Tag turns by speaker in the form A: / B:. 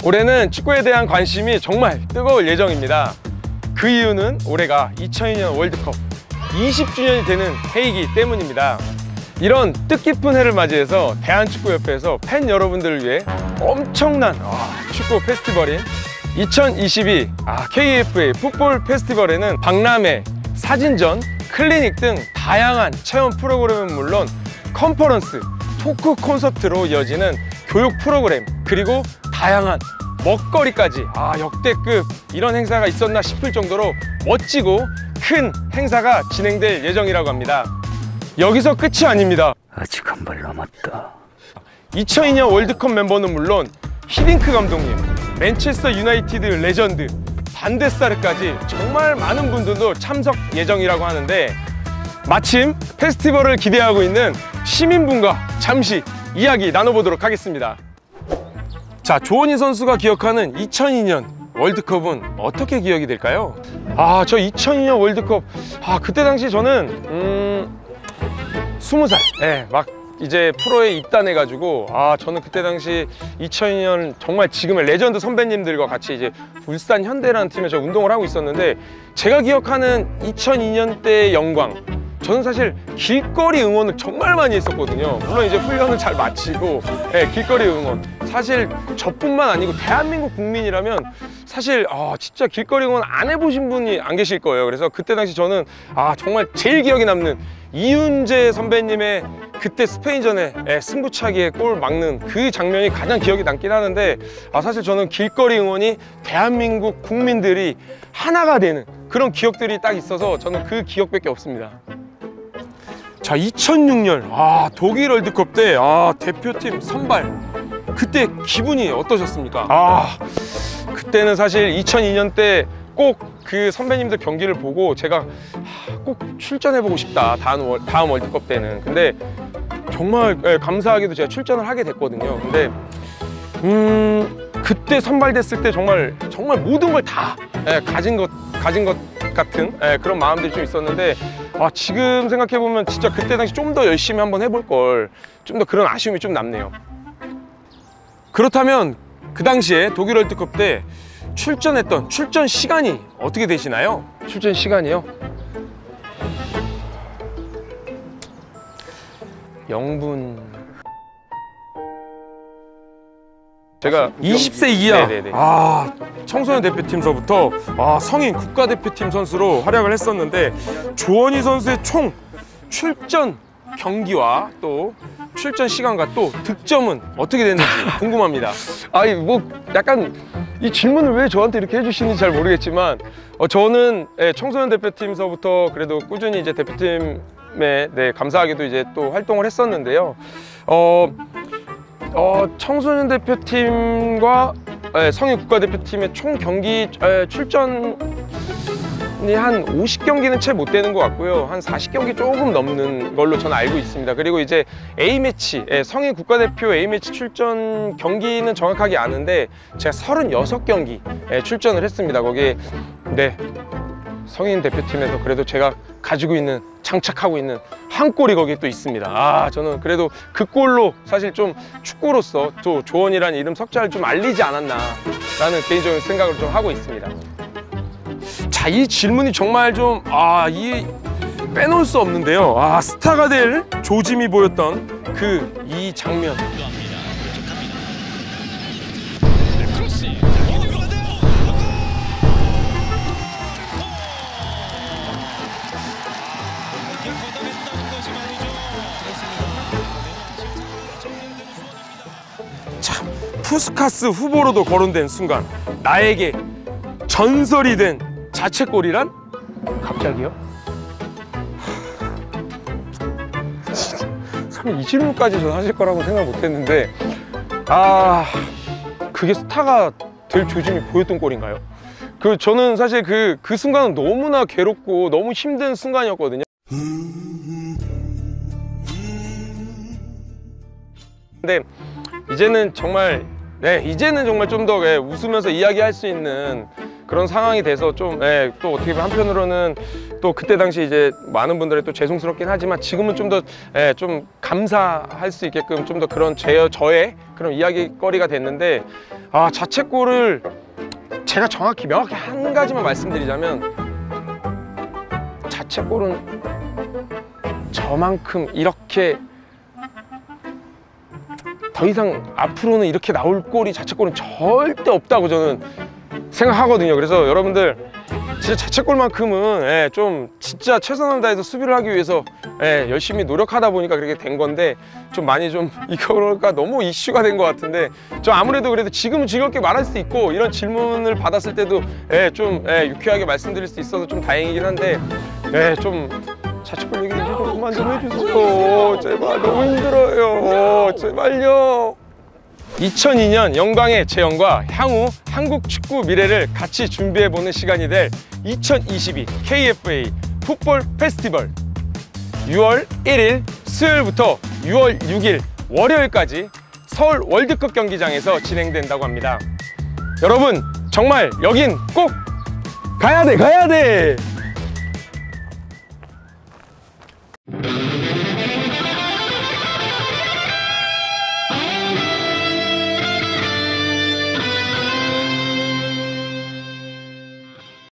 A: 올해는 축구에 대한 관심이 정말 뜨거울 예정입니다. 그 이유는 올해가 2002년 월드컵 20주년이 되는 해이기 때문입니다. 이런 뜻깊은 해를 맞이해서 대한축구협회에서 팬 여러분들을 위해 엄청난 축구 페스티벌인 2022 KFA 풋볼 페스티벌에는 박람회, 사진전, 클리닉 등 다양한 체험 프로그램은 물론 컨퍼런스, 토크 콘서트로 이어지는 교육 프로그램, 그리고 다양한 먹거리까지 역대급 이런 행사가 있었나 싶을 정도로 멋지고 큰 행사가 진행될 예정이라고 합니다. 여기서 끝이 아닙니다.
B: 아직 한 발 남았다.
A: 2002년 월드컵 멤버는 물론 히딩크 감독님, 맨체스터 유나이티드 레전드 반데사르까지 정말 많은 분들도 참석 예정이라고 하는데, 마침 페스티벌을 기대하고 있는 시민분과 잠시 이야기 나눠보도록 하겠습니다. 자, 조원희 선수가 기억하는 2002년 월드컵은 어떻게 기억이 될까요? 저 2002년 월드컵, 그때 당시 저는 20살, 막 이제 프로에 입단해가지고 저는 그때 당시 2002년 정말 지금의 레전드 선배님들과 같이 이제 울산 현대라는 팀에서 운동을 하고 있었는데, 제가 기억하는 2002년 때의 영광, 저는 사실 길거리 응원을 정말 많이 했었거든요. 물론 이제 훈련을 잘 마치고 길거리 응원, 사실 저뿐만 아니고 대한민국 국민이라면 사실 진짜 길거리 응원 안 해보신 분이 안 계실 거예요. 그래서 그때 당시 저는 정말 제일 기억에 남는 이훈재 선배님의 그때 스페인전에 승부차기에 골 막는 그 장면이 가장 기억에 남긴 하는데, 사실 저는 길거리 응원이 대한민국 국민들이 하나가 되는 그런 기억들이 딱 있어서 저는 그 기억밖에 없습니다. 자, 2006년 독일 월드컵 때 대표팀 선발, 그때 기분이 어떠셨습니까? 그때는 사실 2002년 때 꼭 그 선배님들 경기를 보고 제가 꼭 출전해보고 싶다, 다음 월드컵 때는. 근데 정말 감사하게도 제가 출전을 하게 됐거든요. 근데 그때 선발됐을 때 정말 모든 걸 다 가진 것 같은 그런 마음들이 좀 있었는데, 지금 생각해보면 진짜 그때 당시 좀 더 열심히 한번 해볼 걸, 좀 더 그런 아쉬움이 좀 남네요. 그렇다면 그 당시에 독일 월드컵 때 출전했던 출전 시간이 어떻게 되시나요? 출전 시간이요? 0분... 제가 20세 이하 청소년 대표팀서부터 성인 국가대표팀 선수로 활약을 했었는데, 조원희 선수의 총 출전 경기와 또 출전 시간과 또 득점은 어떻게 됐는지 궁금합니다. 뭐 약간 이 질문을 왜 저한테 이렇게 해주시는지 잘 모르겠지만, 저는 청소년 대표팀서부터 그래도 꾸준히 이제 대표팀에 감사하게도 이제 또 활동을 했었는데요. 청소년 대표팀과 성인 국가대표팀의 총 경기 출전이 한 50경기는 채 못 되는 것 같고요. 한 40경기 조금 넘는 걸로 저는 알고 있습니다. 그리고 이제 A매치, 성인 국가대표 A매치 출전 경기는 정확하게 아는데, 제가 36경기 출전을 했습니다. 거기에 성인 대표팀에서 그래도 제가 가지고 있는, 장착하고 있는 한 골이 거기에 또 있습니다. 저는 그래도 그 골로 사실 좀 축구로서 또 조원이라는 이름 석자를 좀 알리지 않았나 라는 개인적인 생각을 좀 하고 있습니다. 자, 이 질문이 정말 좀 빼놓을 수 없는데요. 스타가 될 조짐이 보였던 이 장면. 참, 푸스카스 후보로도 거론된 순간, 나에게 전설이 된 자책골이란? 갑자기요? 설마 이 질문까지 전 하실 거라고 생각 못 했는데, 그게 스타가 될 조짐이 보였던 골인가요? 저는 사실 그 순간은 너무나 괴롭고 너무 힘든 순간이었거든요. 근데 이제는 정말 좀 더 웃으면서 이야기할 수 있는 그런 상황이 돼서 좀 또 어떻게 보면 한편으로는 또 그때 당시 이제 많은 분들이 또 죄송스럽긴 하지만, 지금은 좀 더 좀 감사할 수 있게끔 좀 더 그런 저의 그런 이야기거리가 됐는데, 자책골을 제가 정확히 명확히 한 가지만 말씀드리자면, 자책골은 저만큼 이렇게 더 이상 앞으로는 이렇게 나올 골이, 자책골은 절대 없다고 저는 생각하거든요. 그래서 여러분들 진짜 자책골만큼은 좀 진짜 최선을 다해서 수비를 하기 위해서 열심히 노력하다 보니까 그렇게 된 건데, 좀 많이 좀 이거가 너무 이슈가 된 것 같은데, 좀 아무래도 그래도 지금은 즐겁게 말할 수 있고 이런 질문을 받았을 때도 좀 유쾌하게 말씀드릴 수 있어서 좀 다행이긴 한데, 좀 자책골 얘기 좀 그만 좀 해주세요. 제발, 너무 힘들어요. 제발요. 2002년 영광의 재현과 향후 한국 축구 미래를 같이 준비해보는 시간이 될 2022 KFA 풋볼 페스티벌, 6월 1일 수요일부터 6월 6일 월요일까지 서울 월드컵 경기장에서 진행된다고 합니다. 여러분, 정말 여긴 꼭 가야 돼!